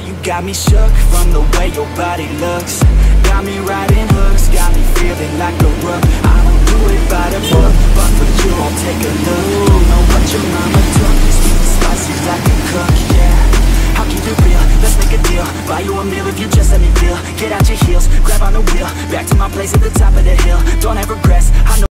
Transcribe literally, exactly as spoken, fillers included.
you got me shook from the way your body looks. Got me riding hooks, got me feeling like a rook. I don't do it by the book, but for you I'll take a look. Know what your mama took, sweet and spicy like a cook, yeah. I'll keep it real, let's make a deal. Buy you a meal if you just let me feel. Get out your heels, grab on the wheel, back to my place at the top of the hill. Don't have regrets, I know